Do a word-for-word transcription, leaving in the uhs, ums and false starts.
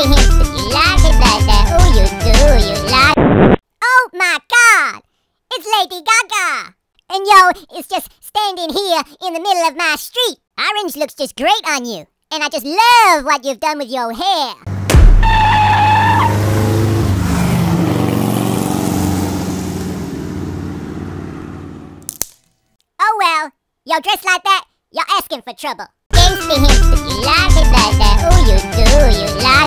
hipster, you like it like that. Oh, you do, you like it. Oh my God! It's Lady Gaga! And yo, it's just standing here in the middle of my street. Orange looks just great on you. And I just love what you've done with your hair. Oh well, you're dressed like that, you're asking for trouble. Gangsta hipster, you like it like that. Oh, you do, you like